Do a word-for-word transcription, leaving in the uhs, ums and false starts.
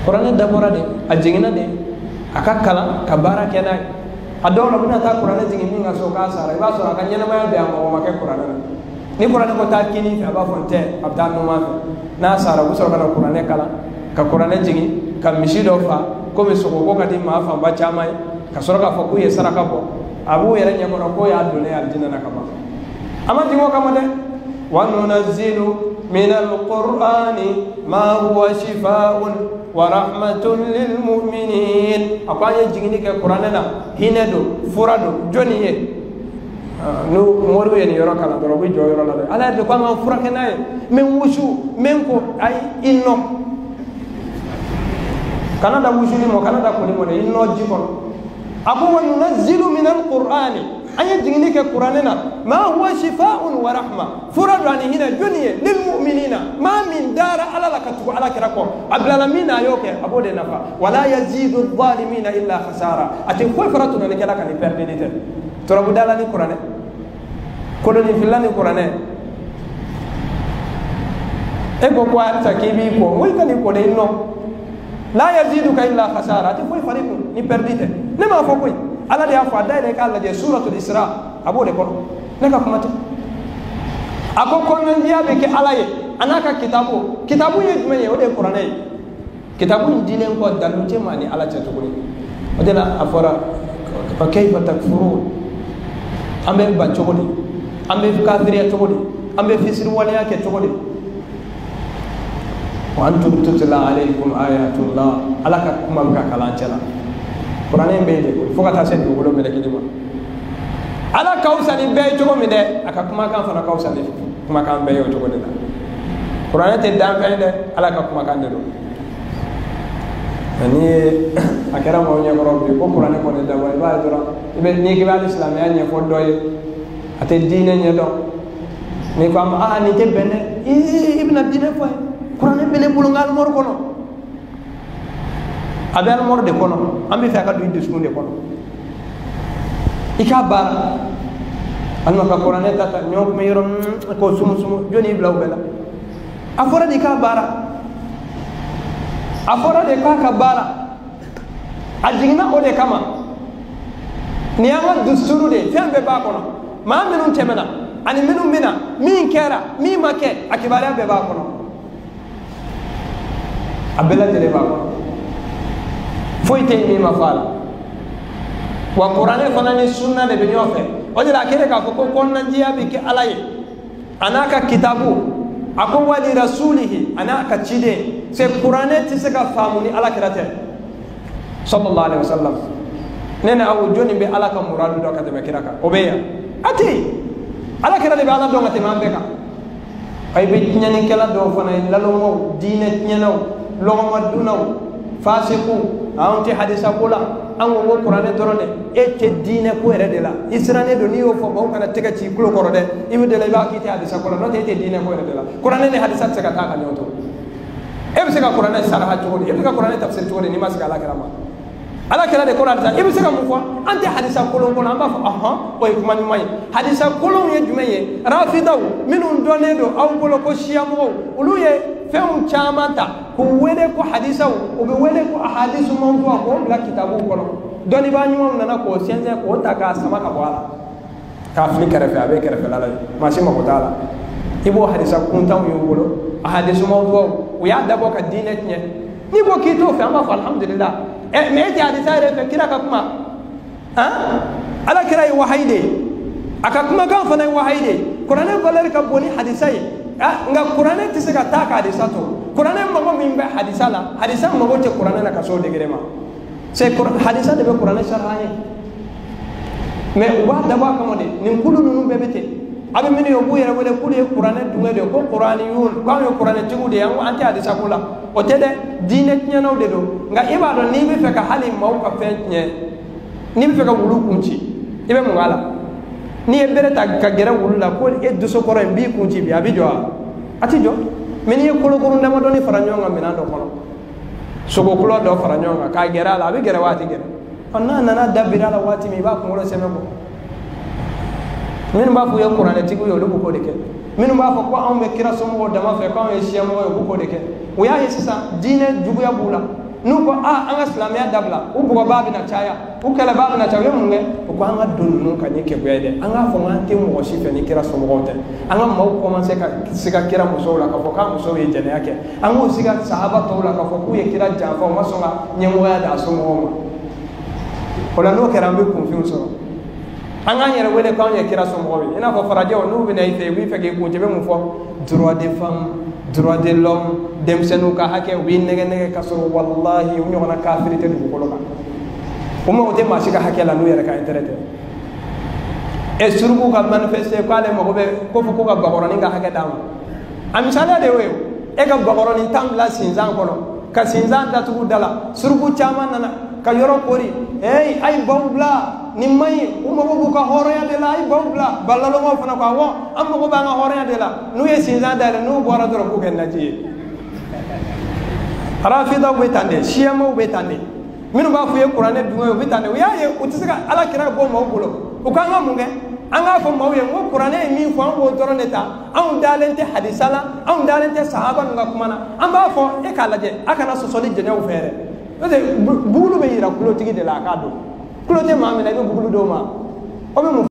kuranɛ dabɔra de a jiginna de a ka kalan ka baara kɛ n'a ye a dɔw la bɛna taa kuranɛ jigin min ka so k'a sara i b'a sɔrɔ a ka ɲɛnamaya bɛ a mɔgɔ ma kɛ kuranɛ na ni kuranɛ ko taa kini fɛ a b'a fɔ n tɛ a bɛ taa numan fɛ n'a sara u bɛ sɔrɔ ka na kuranɛ kalan ka kuranɛ jigin ka misi dɔ fa komi sogo ka di maa fanba caman ye ka sɔrɔ k'a fɔ k'u ye saraka bɔ a b'u yɛrɛ ɲɛkɔrɔ k'o y'a donnen alijinɛ na ka ban a ma jigin o kama dɛ wa nunazzilu min alqur'ani ma huwa shifaa'un wa rahmatun lil mu'minin a ko an ye jigini kɛ kuranɛ na hinɛ don fura don jɔnni ye n'u moriw ye nin yɔrɔ kalan dɔrɔn u bɛ jɔ yɔrɔ la dɛ ala yɛrɛ de ko an ka furakɛ n'a ye n bɛ n wusu n bɛ n ko ayi i nɔ kana da wusuli mɔ kana da koli mɔ dɛ i nɔ ji kɔnɔ a ko wa nunazzilu min alqur'ani an ye jigini kɛ kuranɛ na ma huwa shifaa'un wa rahma fura don ani hinɛ jɔnni ye lil mu'minina maa min dara ala la ka tugu ala kira kɔ a bilala min na a y'o kɛ a b'o de nafa wala yazidu zalimina illa khasara a tɛ foyi fara tunanikɛla kan ni perdeli tɛ turabudala ni kuranɛ kolonifila ni kuranɛ e ko ko halisa k'i b'i kɔ o i ka nin kɔ de i nɔ la yaziduka illa khasara a tɛ foyi fara i kun ni perdi tɛ ne m'a fɔ koyi ala de y'a fɔ a da yɛlɛ k'a lajɛ suratul isra a b'o de kɔnɔ ne ka kuma tɛ a ko kɔnɔndiya bɛ kɛ ala ye a n'a ka kitabu kitabu ye jumɛn ye o de ye kuranɛ ye kitabu in dilen kɔ dalu cɛ ma ni ala cɛ tuguni o de la a fɔra fa kayfa takfurun an bɛ ban cogo di an bɛ kafiriya cogo di an bɛ fisiriwaleya kɛ cogo di wa antum tutla alaykum ayatullah ala ka kuma bɛ ka kalan cɛ la kuranɛ bɛ yen de fo ka taa se dugukolo mɛlɛkili ma ala ka wusa ni bɛɛ ye cogo min dɛ a ka kumakan fana ka wusa ni kumakan bɛɛ ye o cogo de la kuranɛ tɛ danfɛn dɛ ala ka kumakan de don n'i ye a kɛra maaw ɲɛkɔrɔ bi ko kuranɛ kɔni dabɔ i b'a ye dɔrɔn i bɛ n'i k'i b'a ni silamɛya ɲɛfɔ dɔ ye a tɛ diinɛ ɲɛdɔn n'i ko a ma aa nin tɛ bɛn dɛ i bɛna diinɛ fɔ ye kuranɛ bɛ ne bolo n ka alimɔri kɔnɔ a bɛ alimɔri de kɔnɔ an bɛ fɛ a ka don i dusukun de kɔnɔ i k'a baara alima ka kuranɛ ta ta ɲɔ kun bɛ yɔrɔ k'o sumu sumu jɔnni y'i bila o bɛɛ la a fɔra de i k'a baara a fɔra de k'a ka baara a jiginna o de kama nin y'an ka dusuru de ye fɛn bɛɛ b'a kɔnɔ maa minnu tɛmɛna ani minnu bɛna min kɛra min ma kɛ a kibaruya bɛɛ b'a kɔnɔ a bɛɛ lajɛlen b'a kɔnɔ foyi tɛ yen min ma fɔ a la wa kuranɛ fana ni sunna de bɛ ɲɔgɔn fɛ o de la a kɛlen k'a fɔ ko kɔnɔnajiya bɛ kɛ ala ye a n'a ka kitabu a ko wali rasulihi a n'a ka ciden se kuranɛ tɛ se ka faamu ni ala kira tɛ sallallahu alaihi wasallam ne ni aw jɔnni bɛ ala ka muradu dɔn ka tɛmɛ kira kan o bɛ yan a tɛ yen ala kira de bɛ ala dɔn ka tɛmɛ an bɛɛ kan ayi bɛ tiɲɛnikɛla dɔw fana ye lalɔŋɔw diinɛ tiɲɛnaw lɔgɔmadunaw fasiku anw tɛ hadisa ko la an ko ko kuranɛ dɔrɔn dɛ e tɛ diinɛ ko yɛrɛ de la i sirannen don n'i y'o fɔ maaw kana tɛgɛ ci i tulo kɔrɔ dɛ i bɛ de la i b'a k'i tɛ hadisa ko la n'o tɛ e tɛ diinɛ ko yɛrɛ de la kuranɛ ni hadisa tɛ se ka taa ka ɲɔgɔn to e bɛ se ka kuranɛ saraha cogo di e bɛ se ka kuranɛ tafsir cogo di n'i ma se ka ala kira ma ala kira de ko hadisa i bɛ se ka mun fɔ an tɛ hadisa kolon kɔnɔ an b'a fɔ ɔhɔn o ye kuma ɲuman ye hadisa kolonw ye jumɛn ye rafidaw minnu dɔnnen don aw bolo ko siyamɔgɔw olu ye fɛnw caman ta k'u wele ko hadisaw u bɛ wele ko ahadisu mawdu'a k'o bila kitabuw kɔnɔ dɔnnibaa ɲumanw nana k'o sɛnsɛn k'o ta k'a sama ka bɔ a la k'a fili kɛrɛfɛ a bɛ kɛrɛfɛla la maa si mago t'a la i b'o hadisa kuntanw y'u bolo ahadisu mawdu'aw u y'a dabɔ ka diinɛ tiɲɛ n'i ko k'i t'o fɛ an b'a fɔ alhamdulillah ɛ mɛ e tɛ hadisa yɛrɛ fɛ kira ka kuma han ala kira ye wahayi de ye a ka kumakan fana ye wahayi de ye kuranɛ valeur ka bon ni hadisa ye nka kuranɛ tɛ se ka taa ka hadisa to kuranɛ mago min bɛ hadisa la hadisa mago tɛ kuranɛ la ka s'o degré ma c'est hadisa de bɛ kuranɛ sariya ye mais u b'a dabɔ a kama de nin kulu ninnu bɛɛ bɛ ten a bɛ minnu ye u b'u yɛrɛ wele k'olu ye kuranɛ dungɛ de ye ko kuraniyun k'anw ye kuranɛtigiw de ye an tɛ hadisa ko la o tɛ dɛ diinɛ tiɲɛnaw de don nka i b'a dɔn n'i bɛ fɛ ka hali maaw ka fɛn tiɲɛ n'i bɛ fɛ ka wulu kun ci i bɛ mun k'a la n'i ye bere ta ka gɛrɛ wulu la ko e dusukɔrɔ in b'i kun ci bi a bɛ jɔ wa a tɛ jɔ mɛ n'i ye kolokorun damadɔni fara ɲɔgɔn kan minɛn dɔ kɔnɔ sogokulɔ dɔ fara ɲɔgɔn kan k'a gɛrɛ a la a bɛ gɛrɛ wa a tɛ gɛrɛ ɔ n'a nana dabiri a la waati min i b'a kunkolo sɛbɛn bɔ minnu b'a fɔ u ye kuranɛtigiw ye olu b'o de kɛ minnu b'a fɔ ko anw bɛ kira somɔgɔw dama fɛ k'anw ye siyamɔgɔ ye u b'o de kɛ u y'a ye sisan diinɛ juguya b'u la n'u ko a an ka silamɛya dabila u bɔgɔba bɛna caya u kɛlɛba bɛna caya u ye mun kɛ u ko an ka don ninnu ka ni kɛgoya ye dɛ an k'a fɔ k'an tɛ mɔgɔ si fɛ ni kira somɔgɔw tɛ an ka maaw commencé ka siga kira musow la k'a fɔ k'a musow ye jɛnɛya kɛ an k'u siga sahaba tɔw la k'a fɔ k'u ye kira janfa u ma sɔn ka ɲɛmɔgɔya d'a somɔgɔw ma o la n'o kɛra an bɛ kunfin sɔrɔ an k'an yɛrɛ wele k'anw ye kira somɔgɔw ye i n'a fɔ farajɛw n'u bɛna i fɛ u b'i fɛ k'i kun cɛ bɛ mun fɔ droit des femmes droit de l'homme denmisɛnninw ka hakɛ u b'i nɛgɛ nɛgɛ ka sɔrɔ walahi u ɲɔgɔnna kafiri tɛ dugukolo kan o mago tɛ maa si ka hakɛ la n'u yɛrɛ ka intérêt tɛ e suruku ka manifester k'ale mago bɛ ko fɔ ko ka bakɔrɔnin ka hakɛ d'a ma a misaliya de y'o ye e ka bakɔrɔnin tan bila sinzan kɔnɔ ka sinzan datugu da la suruku caman nana ka yɔrɔ kori hey a ye baw bila nin man ɲi u mago b'u ka hɔrɔnya de la a ye baw bila balalɔmaw fana ko awɔ an mago b'an ka hɔrɔnya de la n'u ye sinzan dayɛlɛ n'u bɔra dɔrɔn k'u kɛ naji ye rafidaw bɛ tan de siyamaw bɛ tan de minnu b'a fɔ u ye kuranɛ dunŋɛ u bɛ tan de u y'a ye u tɛ se ka ala kira bɔ maaw bolo u k'an ka mun kɛ an k'a fɔ maaw ye n ko kuranɛ ye min fɔ an b'o dɔrɔn de ta anw dalen tɛ hadisa la anw dalen tɛ sahaba ninnu ka kuma na an b'a fɔ e k'a lajɛ a kana sɔsɔli jɛnɛw fɛ dɛ n'o tɛ bugulu bɛ yira kulotigi de la a k'a dɔn kulo tɛ maa min na i bɛ bugulu d'o ma o bɛ mun